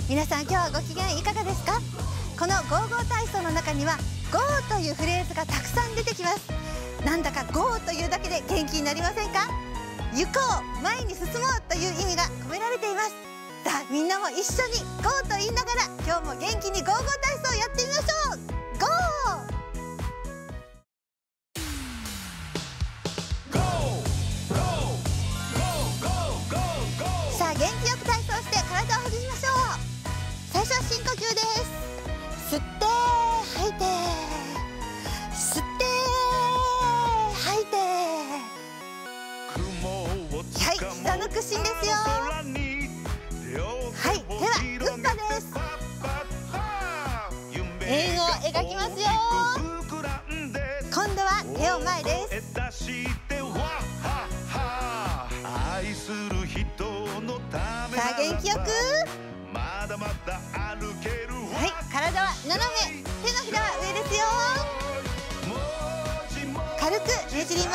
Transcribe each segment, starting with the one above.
皆さん今日はご機嫌いかがですか？このゴーゴー体操の中にはゴーというフレーズがたくさん出てきます。なんだかゴーというだけで元気になりませんか？行こう、前に進もうという意味が込められています。さあみんなも一緒にゴーと言いながら今日も元気にゴーゴー体操をやってみましょう。ゴー！さあ元気よく体操して体をほぐしましょう。最初は深呼吸です。吸って吐いて、吸って吐いて。はい、膝の屈伸ですよ。はい、手はグッパです。円を描きますよ。今度は手を前です。さあ元気よく。はい、体は斜め、手のひらは上ですよ。軽くねじります。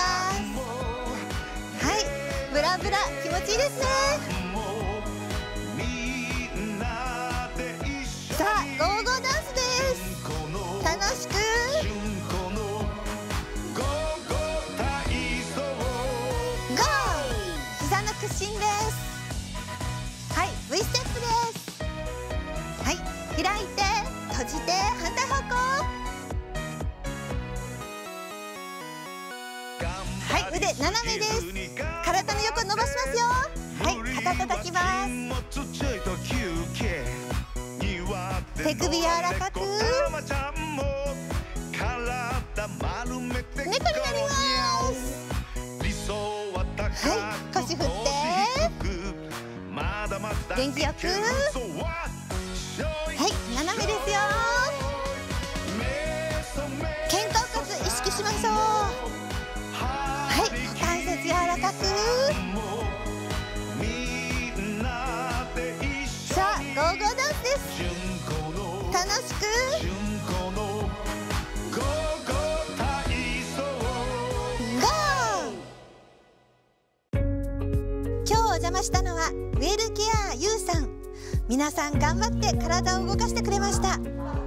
はい、ブラブラ気持ちいいですね。さあゴーゴーダンスです。楽しく。ゴー！膝の屈伸です。はい、V ステップです。はい、開いて閉じて反対方向。はい、腕斜めです。体の横伸ばしますよ。はい、肩叩きます。手首柔らかく。猫になります。はい、腰振って元気よく。はい、斜めですよ。肩甲骨意識しましょう。はい、股関節柔らかく。さあゴーゴーダンスです。楽しく。今日お邪魔したのはウェルケアゆうさん。皆さん頑張って体を動かしてくれました。